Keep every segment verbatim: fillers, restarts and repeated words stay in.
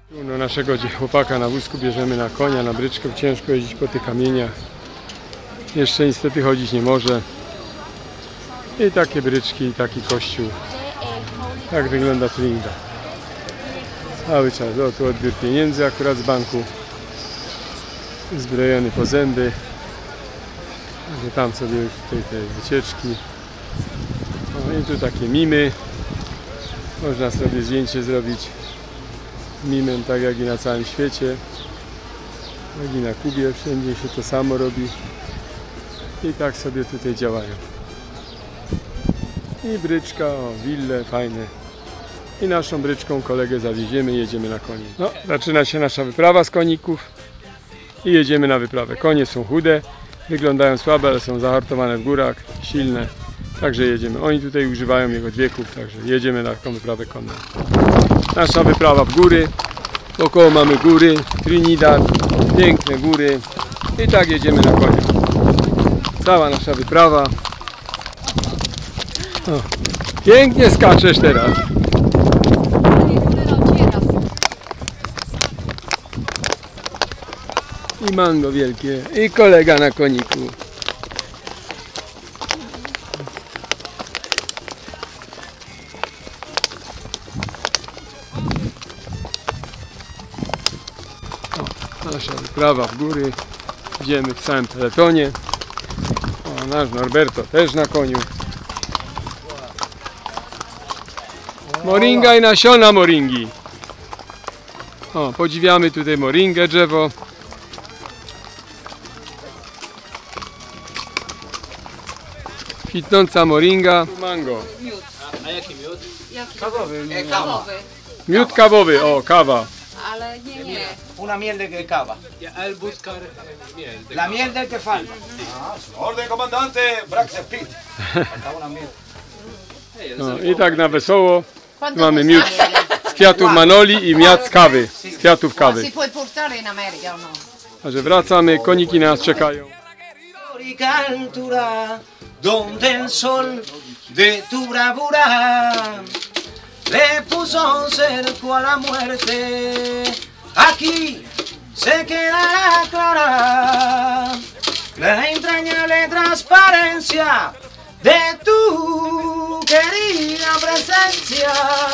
No, naszego chłopaka na wózku bierzemy na konia, na bryczkę. Ciężko jeździć po tych kamieniach. Jeszcze niestety chodzić nie może. I takie bryczki, i taki kościół. Tak wygląda Trinidad. Cały czas. O, tu odbiór pieniędzy akurat z banku. Zbrojony po zęby. Także tam sobie już tutaj te wycieczki. No i tu takie mimy. Można sobie zdjęcie zrobić z mimem, tak jak i na całym świecie. Jak i na Kubie, wszędzie się to samo robi. I tak sobie tutaj działają. I bryczka, o, wille fajne. I naszą bryczką kolegę zawieziemy i jedziemy na konie. No, zaczyna się nasza wyprawa z koników. I jedziemy na wyprawę. Konie są chude, wyglądają słabe, ale są zahartowane w górach, silne. Także jedziemy. Oni tutaj używają jego dźwięków, także jedziemy na taką wyprawę konną. Nasza wyprawa w góry. Wokoło mamy góry, Trinidad, piękne góry. I tak jedziemy na konia. Cała nasza wyprawa. O, pięknie skaczesz teraz. I mango wielkie. I kolega na koniku. O, nasza wyprawa w góry. Idziemy w całym peletonie. O, nasz Norberto też na koniu. Moringa i nasiona moringi. O, podziwiamy tutaj moringę, drzewo. Kwitnąca moringa. Mango. A jaki miód? Kawowy. Kawowy. Miód kawowy, o, kawa. Ale nie, nie. Una miel de cava. El buscar miel. La miel del que falta. Orden, comandante. Braxer Pit. Falta una miel. No, i tak na wesoło. Tu mamy miód z kwiatów manoli i miód z kawy. Z kwiatów kawy. Si può portare in America o no? Także wracamy, koniki na nas czekają. Altura, donde el sol de tu bravura le puso cerco a la muerte. Aquí se quedará clara la entrañable transparencia de tu querida presencia,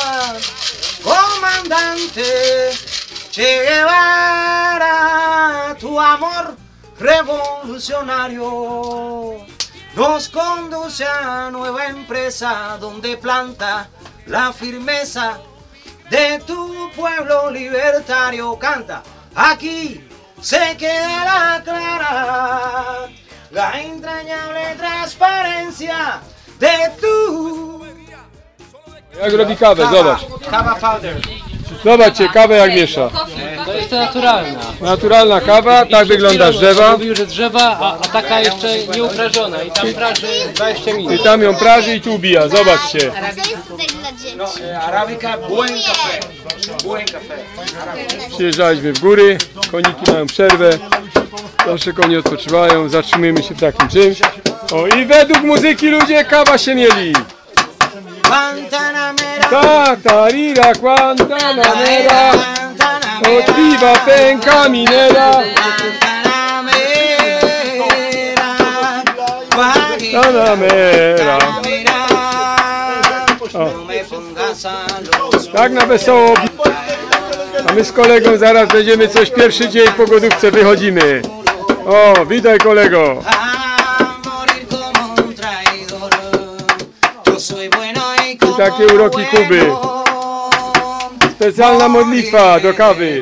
comandante Che Guevara. Tu amor revolucionario nos conduce a nueva empresa donde planta la firmeza de tu pueblo libertario. Canta, aquí se quedará clara la entrañable transparencia de tu... Jak robi kawę, zobacz. Kawa powder. Zobaczcie, kawę jak miesza. To jest to naturalna. Naturalna kawa, tak wygląda z drzewa. Mówił, że drzewa, a, a taka jeszcze nieuprażona i tam praży dwadzieścia I minut. tam ją praży i tu ubija, zobaczcie. To jest tutaj dla dzieci. No, arabica, buen café. Buen café. Przyjeżdżaliśmy w góry, koniki mają przerwę. Nasze konie odpoczywają, zatrzymujemy się w takim czymś. O, i według muzyki ludzie kawa się mieli. Guantanamera. Ta, tarira, Guantanamera. Od viva penca minera. Guantanamera. O, tak na wesoło. A my z kolegą zaraz będziemy coś pierwszy dzień po głodówce wychodzimy. O, witaj kolego. I takie uroki Kuby. Specjalna modlitwa do kawy.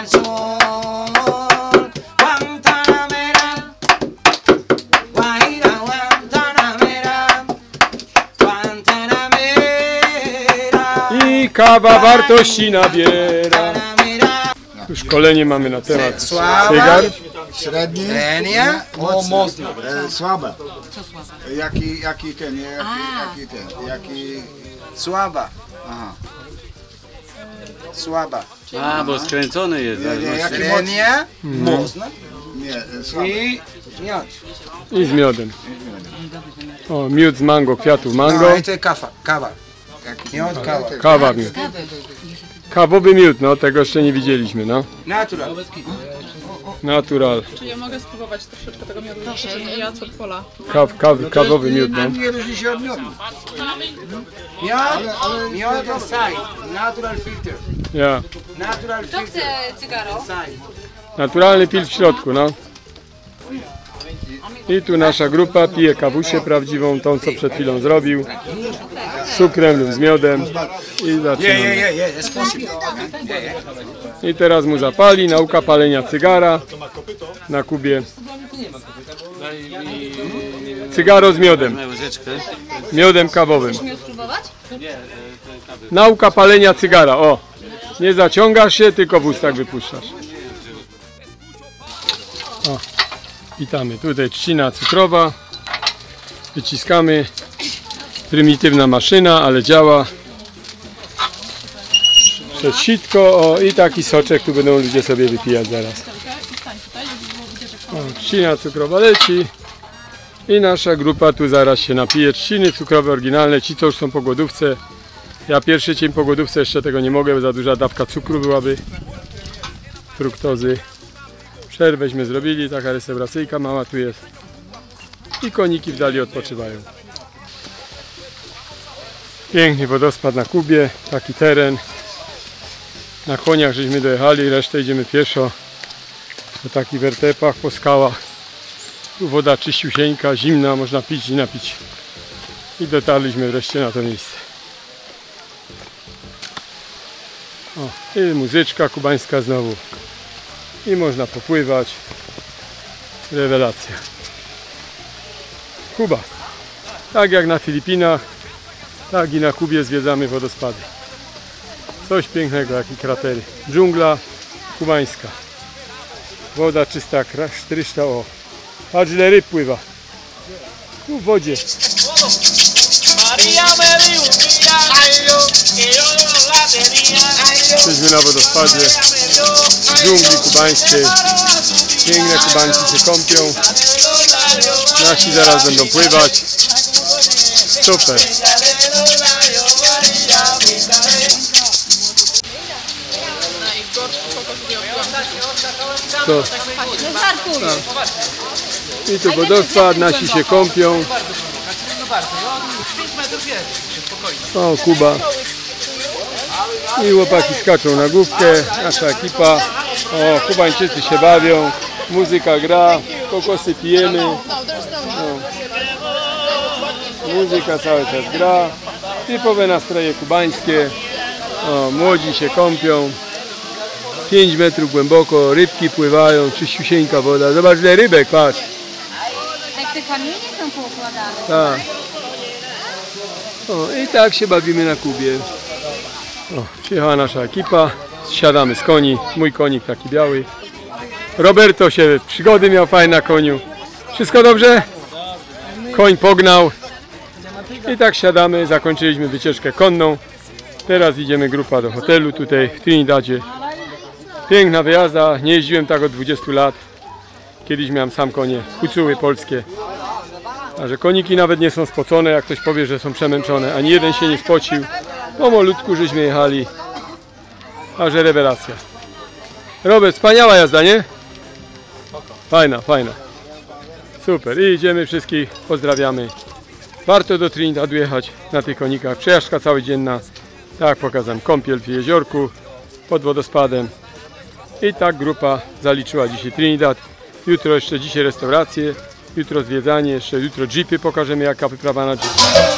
I kawa wartości nabiera. Tu szkolenie mamy na temat cygar. Średni, Średnia, o, mocno, e, słabe. Jaki, jaki ten, jaki, jaki ten, jaki... Słaba. Aha. Słaba. A, bo skręcony jest. Nie, nie, jaki Średnia, mocna Nie, e, słabe. i miód. I z miodem. O, miód z mango, kwiatów mango. No, i to kawa, kawa. Miód, kawa. Kawa miód. Kawowy miód, no tego jeszcze nie widzieliśmy, no. Natural. Natural. Czy ja mogę spróbować troszeczkę tego miodu? Proszę, nie ja od pola. Kaw, kaw, kawowy miód, no. Nie różni się od miodu. Miod, miod inside. Natural filter. Ja. Natural Kto filter. chce cygaro? Inside. Naturalny pil w środku, no. I tu nasza grupa pije kawusię prawdziwą, tą co przed chwilą zrobił. Z cukrem lub z miodem. I Yeah, zaczynamy. yeah, yeah, yeah. It's possible. I teraz mu zapali, nauka palenia cygara na Kubie. Cygaro z miodem, Łyżeczkę. miodem kawowym. Chcesz spróbować? Nauka palenia cygara, o. Nie zaciągasz się, tylko w ustach wypuszczasz. O, witamy. Tutaj trzcina cukrowa. Wyciskamy. Prymitywna maszyna, ale działa. Przez sitko, o, i taki soczek tu będą ludzie sobie wypijać zaraz. O, trzcina cukrowa leci. I nasza grupa tu zaraz się napije. Trzciny cukrowe oryginalne, ci co już są po głodówce. Ja pierwszy dzień po głodówce jeszcze tego nie mogę, bo za duża dawka cukru byłaby. Fruktozy. Przerwęśmy zrobili, taka restauracyjka mała tu jest. I koniki w dali odpoczywają. Piękny wodospad na Kubie, taki teren. Na koniach żeśmy dojechali, resztę idziemy pieszo. Po takich wertepach, po skałach. Tu woda czyściusieńka, zimna, można pić i napić. I dotarliśmy wreszcie na to miejsce. O, i muzyczka kubańska znowu. I można popływać. Rewelacja. Kuba. Tak jak na Filipinach, tak i na Kubie zwiedzamy wodospady. Coś pięknego, jak i kratery. Dżungla kubańska. Woda czysta, sztryszta, o. Patrz, ile ryb pływa. Tu w wodzie. Jesteśmy na wodospadzie w dżungli kubańskiej. Piękne Kubańcy się kąpią. Nasi zaraz będą pływać. Super. To. I tu wodospad, nasi się kąpią. O, Kuba. I chłopaki skaczą na główkę, nasza ekipa. O, Kubańczycy się bawią, muzyka gra, kokosy pijemy. O. Muzyka cały czas gra. Typowe nastroje kubańskie. O, młodzi się kąpią. pięć metrów głęboko, rybki pływają, czyściusieńka woda. Zobacz, ile rybek, patrz. Jak te kamienie są poukładane. Tak. O, i tak się bawimy na Kubie. O, przyjechała nasza ekipa, siadamy z koni, mój konik taki biały. Roberto się przygody miał fajne na koniu. Wszystko dobrze? Koń pognał. I tak siadamy, zakończyliśmy wycieczkę konną. Teraz idziemy grupa do hotelu tutaj w Trinidadzie. Piękna wyjazda, nie jeździłem tak od dwudziestu lat. Kiedyś miałem sam konie, kucuły polskie. A że koniki nawet nie są spocone, jak ktoś powie, że są przemęczone. Ani jeden się nie spocił. Pomalutku żeśmy jechali. A że rewelacja. Robert, wspaniała jazda, nie? Fajna, fajna. Super. I idziemy wszystkich, pozdrawiamy. Warto do Trinidadu jechać na tych konikach. Przejażdżka całodzienna. Tak jak pokazałem, kąpiel w jeziorku pod wodospadem. I tak grupa zaliczyła dzisiaj Trinidad. Jutro jeszcze dzisiaj restauracje. Jutro zwiedzanie, jeszcze jutro jeepy pokażemy, jaka wyprawa na jeep.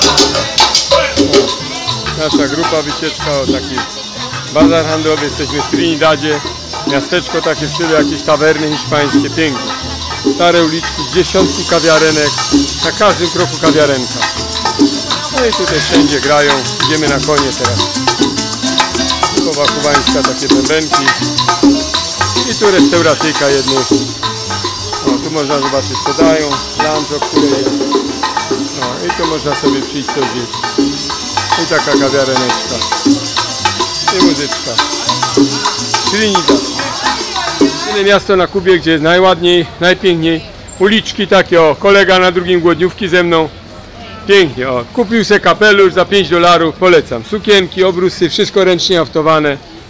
Nasza grupa wycieczka, o taki bazar handlowy, jesteśmy w Trinidadzie. Miasteczko takie w stylu jakieś tawerny hiszpańskie, piękne. Stare uliczki, dziesiątki kawiarenek, na każdym kroku kawiarenka. No i tutaj wszędzie grają, idziemy na konie teraz. Typowa kubańska, takie bębenki. I tu restauracyjka jedną. O, tu można zobaczyć co dają, lunch, o której jest. No i tu można sobie przyjść coś zjeść. I taka kawiareneczka. I muzyczka. Trinidad. Inne miasto na Kubie, gdzie jest najładniej, najpiękniej. Uliczki takie, o, kolega na drugim głodniówki ze mną. Pięknie, o. Kupił se kapelusz za pięć dolarów, polecam. Sukienki, obrusy, wszystko ręcznie haftowane.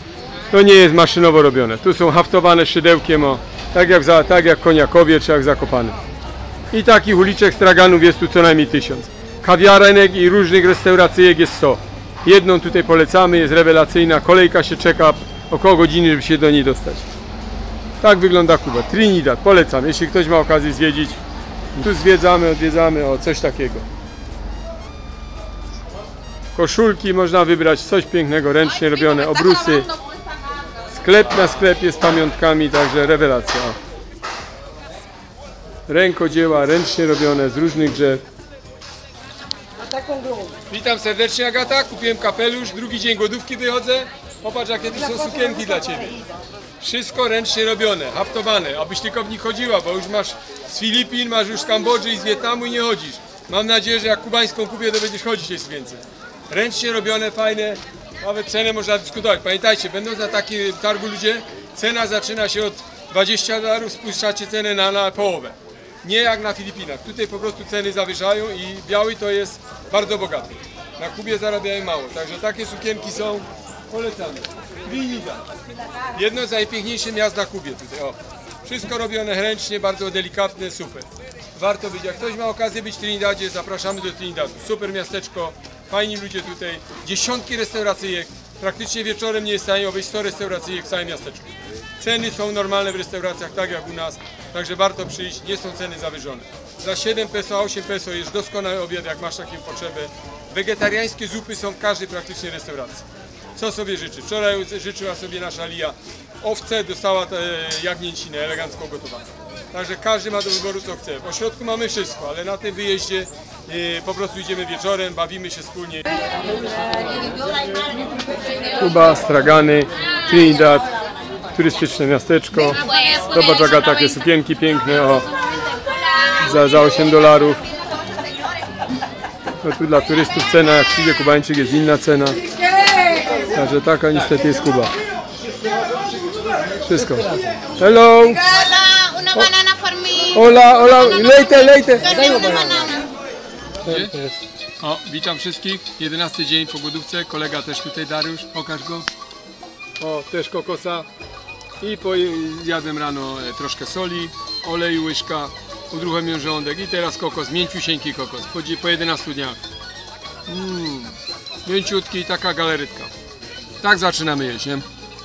To nie jest maszynowo robione. Tu są haftowane szydełkiem, o, tak, jak za, tak jak koniakowie czy jak Zakopane. I takich uliczek straganów jest tu co najmniej tysiąc. Kawiarenek i różnych restauracyjek jest sto. Jedną tutaj polecamy, jest rewelacyjna. Kolejka się czeka około godziny, żeby się do niej dostać. Tak wygląda Kuba. Trinidad, polecam. Jeśli ktoś ma okazję zwiedzić, tu zwiedzamy, odwiedzamy, o coś takiego. Koszulki można wybrać, coś pięknego, ręcznie robione, obrusy. Sklep na sklepie z pamiątkami, także rewelacja. Rękodzieła, ręcznie robione z różnych drzew. Witam serdecznie, Agata. Kupiłem kapelusz, drugi dzień głodówki wychodzę. Popatrz, jakie tu są sukienki dla Ciebie. Wszystko ręcznie robione, haftowane, abyś tylko w nich chodziła, bo już masz z Filipin, masz już z Kambodży i z Wietnamu i nie chodzisz. Mam nadzieję, że jak kubańską kupię, to będziesz chodzić jest więcej. Ręcznie robione, fajne, nawet cenę można dyskutować. Pamiętajcie, będąc na takim targu ludzie, cena zaczyna się od dwudziestu dolarów, spuszczacie cenę na, na połowę. Nie jak na Filipinach. Tutaj po prostu ceny zawyżają i biały to jest bardzo bogaty. Na Kubie zarabiają mało, także takie sukienki są polecane. Trinidad. Jedno z najpiękniejszych miast na Kubie tutaj. O. Wszystko robione ręcznie, bardzo delikatne, super. Warto być. Jak ktoś ma okazję być w Trinidadzie, zapraszamy do Trinidadu. Super miasteczko, fajni ludzie tutaj. Dziesiątki restauracyjek. Praktycznie wieczorem nie jest w stanie obejść sto restauracyjek w całym miasteczku. Ceny są normalne w restauracjach, tak jak u nas. Także warto przyjść, nie są ceny zawyżone. Za siedem peso, osiem peso jest doskonały obiad, jak masz taką potrzebę. Wegetariańskie zupy są w każdej praktycznie restauracji. Co sobie życzy? Wczoraj życzyła sobie nasza Lia owce, dostała te jagnięcinę elegancko gotowaną. Także każdy ma do wyboru co chce. W ośrodku mamy wszystko, ale na tym wyjeździe e, po prostu idziemy wieczorem, bawimy się wspólnie. Kuba, stragany, Trinidad, turystyczne miasteczko. Zobacz, jaka takie sukienki piękne, o, za, za osiem dolarów. No tu dla turystów cena, jak przyjdzie Kubańczyk, jest inna cena. Także taka niestety jest Kuba. Wszystko. Hello! Una banana for me. Hola, hola, later, later! O, witam wszystkich. jedenasty dzień po głodówce. Kolega też tutaj, Dariusz. Pokaż go. O, też kokosa. I po, zjadłem rano troszkę soli, oleju, łyżka, udruchomiłem żołądek i teraz kokos, mięciusieńki kokos, po, po jedenastu dniach. Mmm, mięciutki, taka galaretka. Tak zaczynamy jeść, nie?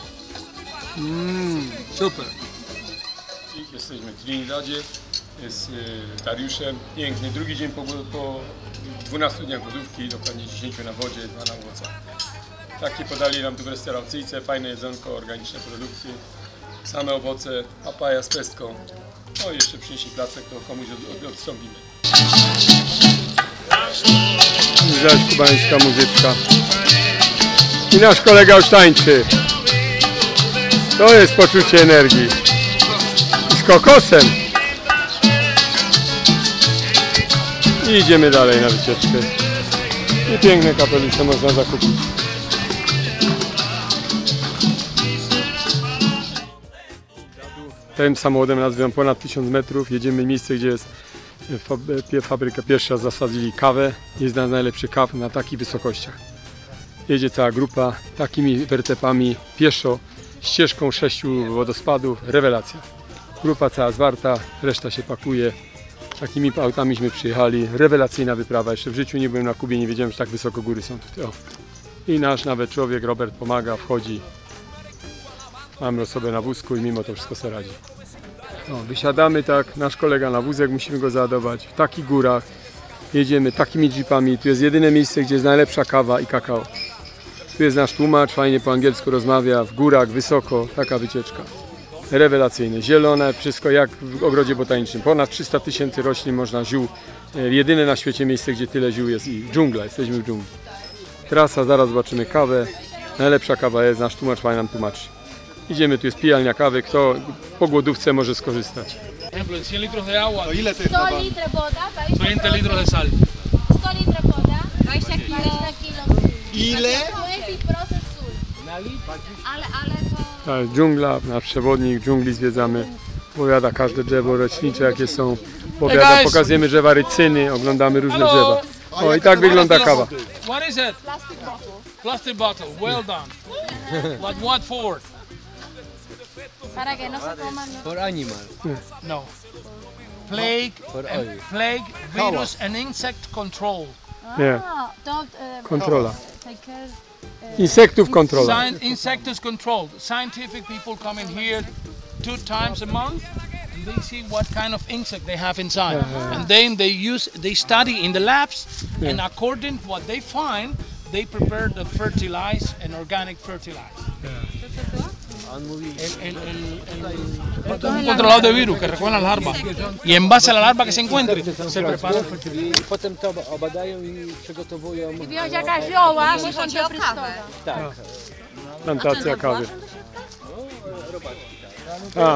Mmm, super. I jesteśmy w Trinidadzie z y, Dariuszem. Piękny, drugi dzień po, po dwunastu dniach głodówki, dokładnie dziesięciu na wodzie, dwa na owocach. Takie podali nam tu w restauracyjce, fajne jedzonko, organiczne produkty, same owoce, papaja z pestką. No i jeszcze przynieśli placek, to komuś od, od, odstąpimy. Zaś kubańska muzyczka. I nasz kolega już tańczy. To jest poczucie energii. I z kokosem. I idziemy dalej na wycieczkę. I piękne kapelusze można zakupić. Tym samochodem nazywam ponad tysiąc metrów. Jedziemy w miejsce, gdzie jest fabryka pierwsza, zasadzili kawę. Jest jedna z najlepszych kaw na takich wysokościach. Jedzie cała grupa takimi wertepami pieszo, ścieżką sześciu wodospadów. Rewelacja. Grupa cała zwarta, reszta się pakuje. Takimi autamiśmy przyjechali. Rewelacyjna wyprawa. Jeszcze w życiu nie byłem na Kubie, nie wiedziałem, że tak wysoko góry są tutaj. O. I nasz nawet człowiek, Robert, pomaga, wchodzi. Mamy osobę na wózku i mimo to wszystko sobie radzi. No, wysiadamy tak, nasz kolega na wózek, musimy go załadować. W takich górach jedziemy takimi jeepami. Tu jest jedyne miejsce, gdzie jest najlepsza kawa i kakao. Tu jest nasz tłumacz, fajnie po angielsku rozmawia, w górach, wysoko, taka wycieczka. Rewelacyjne, zielone, wszystko jak w ogrodzie botanicznym. Ponad trzysta tysięcy roślin można, ziół. Jedyne na świecie miejsce, gdzie tyle ziół jest i dżungla, jesteśmy w dżungli. Trasa, zaraz zobaczymy kawę. Najlepsza kawa jest, nasz tłumacz fajnie nam tłumaczy. Idziemy, tu jest pijalnia kawy, kto po głodówce może skorzystać. cien litros de agua, To ile ty sto litre woda, veinte litros de sal. sto litre woda, dwadzieścia kilo. Ile? dwadzieścia procent sól. Ale, ale to... Tak, dżungla, nasz przewodnik dżungli zwiedzamy. Opowiada każde drzewo roślincze, jakie są. Opowiada, pokazujemy drzewa rycyny, oglądamy różne drzewa. O, i tak wygląda kawa. What is it? Plastic bottle. Plastic bottle. Well done. But what for? Para que no se coman. For animal. No. Plague, For and oil. plague, virus and insect control. Nie, Ah, don't uh, kontrola. take care. Insektów kontrola. Scien- insects control. Scientific people come in here two times a month and they see what kind of insect they have inside. And then they use, they study in the labs and according to what they find, they prepare the fertilize and organic fertilizer. El, el, el, el, esto es un controlador de virus que recoge las larvas y en base a la larva que se encuentre se prepara el fertilizer. I potem to obadają i przygotowują. I wziąć jakaś zioła, niech on się prystowa. Tak. Plantacja kawy. A,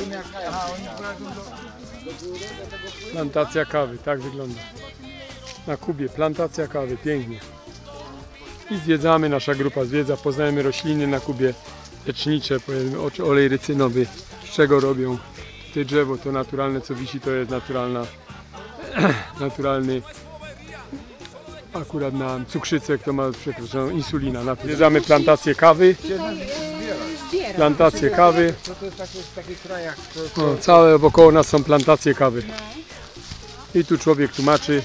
plantacja kawy, tak wygląda. Na Kubie, plantacja kawy, pięknie. I zwiedzamy, nasza grupa zwiedza, poznajemy rośliny na Kubie lecznicze, powiedzmy olej rycynowy, z czego robią. Te drzewo to naturalne, co wisi, to jest naturalna, naturalny, akurat na cukrzycę, kto ma przekroczoną insulina. Zwiedzamy plantację kawy. Plantacje kawy. O, całe wokoło nas są plantacje kawy. I tu człowiek tłumaczy.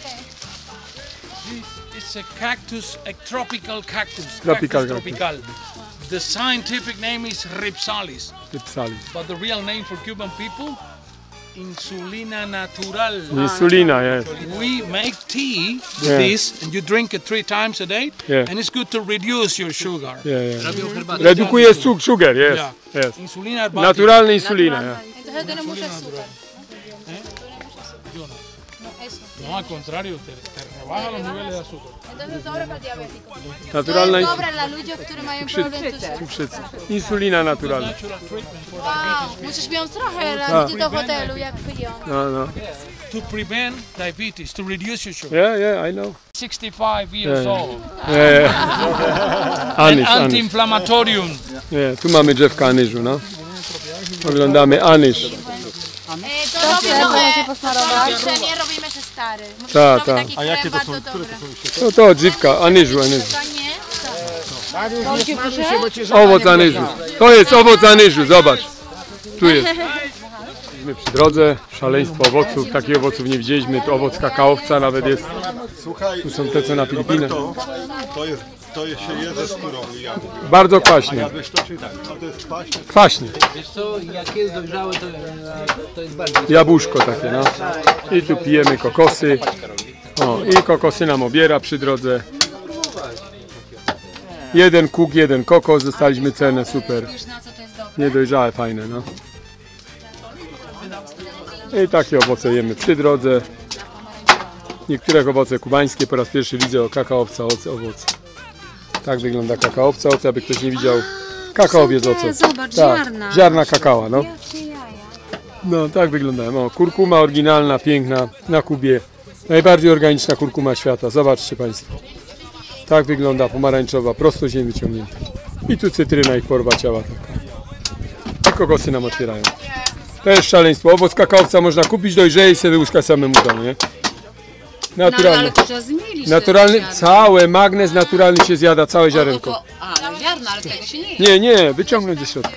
It's a cactus, a tropical cactus. Tropical Cactus cactus. tropical. The scientific name is Rhipsalis, Psali. but the real name for Cuban people, Insulina natural. Insulina jest. We make tea with Yeah. this, and you drink it three times a day, Yeah. and it's good to reduce your sugar. Yeah, yeah. Redukuje cuk, sugar, jest. Yeah. Jest. Insulina Naturalna insulina. Ja. Entonces tenemos mucho azúcar. No, al contrario, te, te rebaja los niveles de azúcar. Entonces dobre para el diabético. Naturalna To ins- jest dobre dla ludzi, którzy mają problem z cukrzycy. Insulina naturalna. Natural treatment for Wow, diabetes. musisz wziąć trochę Tak. dla ludzi do hotelu, jak piją. No, no. To prevent diabetes, to reduce your sugar. Yeah, yeah, I know. sixty-five years Yeah. old. Yeah, yeah. Anyż, anyż. Anti-inflammatorium. Nie, tu mamy drzewka anyżu, no. Oglądamy anyż. E, to robimy, e, kremie robimy ze stary. Tak, tak. A jakie to są? No to drzewka anyżu, anyżu. To nie, Owoc anyżu. To jest owoc anyżu, zobacz. Tu jest. Jesteśmy przy drodze, szaleństwo owoców, takich owoców nie widzieliśmy, tu owoc kakaowca nawet jest. Słuchaj, Tu są te co na Filipinach. Roberto, to jest, to jest się je ze skórą i jadł. Bardzo A kwaśnie, jadłeś to czy tak? No to jest kwaśne. kwaśnie. Wiesz co, jak jest dojrzałe, to, to jest bardziej. Jabłuszko takie, no. I tu pijemy kokosy. O, i kokosy nam obiera przy drodze. Jeden kuk, jeden kokos, dostaliśmy cenę, super. już na co to jest dobre. Niedojrzałe, fajne, no. I takie owoce jemy przy drodze. Niektóre owoce kubańskie, po raz pierwszy widzę o kakaowca, owoce, owoce. Tak wygląda kakaowca, owoce, aby ktoś nie widział. Kakaowiec owoc. Zobacz, Tak, ziarna. ziarna kakała, no. Jakie jaja. No, tak wyglądają. O, kurkuma oryginalna, piękna, na Kubie. Najbardziej organiczna kurkuma świata. Zobaczcie Państwo. Tak wygląda pomarańczowa, prosto z ziemi wyciągnięta. I tu cytryna ich porwa ciała taka. I kokosy nam otwierają. To jest szaleństwo. Owoc kakaowca można kupić, dojrzeje i sobie wyłuskać samemu w domu, nie? Naturalny. to trzeba zmielić. Naturalny, całe magnez naturalny się zjada, całe ziarenko. A, no ziarna, ale tego się nie je. Nie, nie, wyciągnąć ze środka.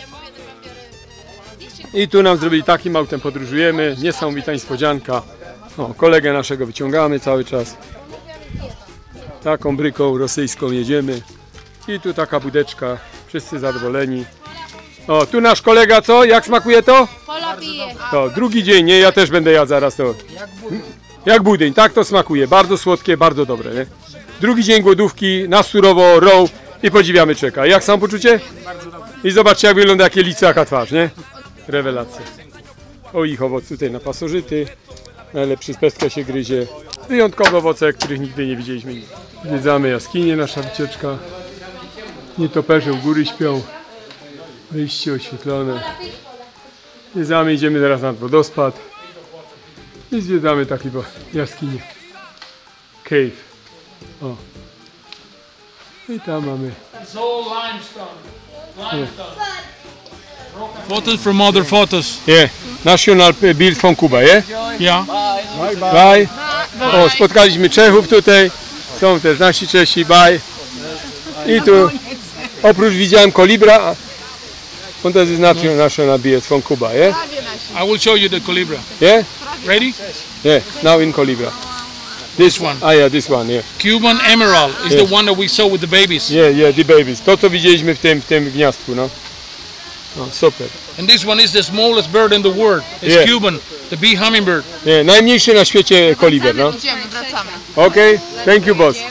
I tu nam zrobili takim autem, podróżujemy, niesamowita niespodzianka. O, kolegę naszego wyciągamy cały czas. Taką bryką rosyjską jedziemy. I tu taka budeczka, wszyscy zadowoleni. O, tu nasz kolega co? Jak smakuje to? Pola pije. To drugi dzień, nie? Ja też będę jadł zaraz to. Jak budyń, tak to smakuje. Bardzo słodkie, bardzo dobre, nie? Drugi dzień głodówki, na surowo, row i podziwiamy czeka. Jak samopoczucie? I zobaczcie jak wygląda, jakie lice, jaka twarz, nie? Rewelacja. O ich owoc tutaj na pasożyty. Najlepszy z pestka się gryzie. Wyjątkowe owoce, których nigdy nie widzieliśmy. Zwiedzamy jaskinię, nasza wycieczka. Nietoperze u góry śpią. Wyjście oświetlone. Zwiedzamy, idziemy teraz nad wodospad. I zwiedzamy taki jaskinię. Cave. O. I tam mamy. It's all limestone. Limestone. Photos from other photos. Yeah. National Build from Cuba, yeah? Yeah. Bye. O, spotkaliśmy Czechów tutaj. Są też nasi Czesi, bye. I tu oprócz widziałem kolibra. Und das ist national, national beers from Cuba, yeah? I will show you the Colibra. Yeah? Ready? Yeah, now in Colibra. This one. Ah yeah, this one, yeah. Cuban Emerald is Yeah. the one that we saw with the babies. Yeah, yeah, the babies. To, co widzieliśmy w tym, w tym gniazdku, no. No, super. And this one is the smallest bird in the world. It's Yeah. Cuban, the bee hummingbird. Yeah, najmniejszy na świecie koliber, no. Idziemy, wracamy. Okej, okay. Thank you, boss.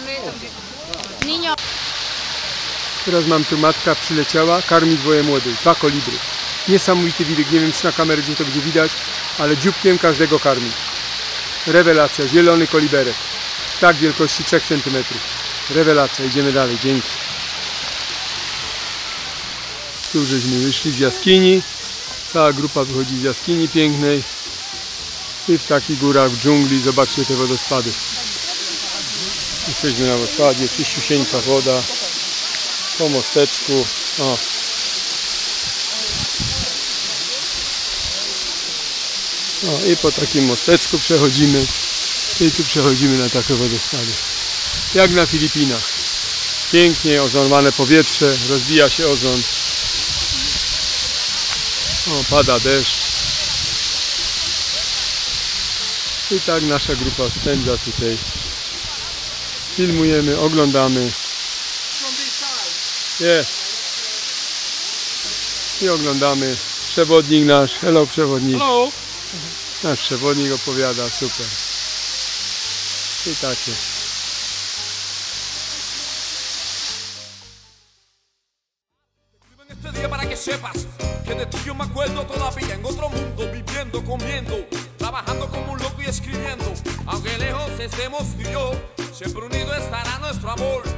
Teraz mam tu, matka przyleciała karmić dwoje młodych, dwa kolibry. Niesamowity widok, nie wiem czy na kamerę gdzie to będzie widać, ale dzióbkiem każdego karmi. Rewelacja, zielony koliberek. Tak wielkości trzech centymetrów. Rewelacja, idziemy dalej, dzięki. Tu żeśmy wyszli z jaskini. Cała grupa wychodzi z jaskini pięknej. I w takich górach, w dżungli, zobaczcie te wodospady. Jesteśmy na wodospadzie, czyściusieńka woda. Po mosteczku. O. O, i po takim mosteczku przechodzimy. I tu przechodzimy na takie wodospady. Jak na Filipinach. Pięknie ozonowane powietrze, rozbija się ozon. O, pada deszcz. I tak nasza grupa spędza tutaj. Filmujemy, oglądamy. Yeah. I oglądamy. Przewodnik nasz. Hello, przewodnik. Hello. Nasz przewodnik opowiada, super. I takie. Este día para que sepas que de ti yo me acuerdo todavía en otro mundo, viviendo, comiendo, trabajando como un loco y escribiendo. Aunque lejos estemos tú y yo, siempre unido estará nuestro amor.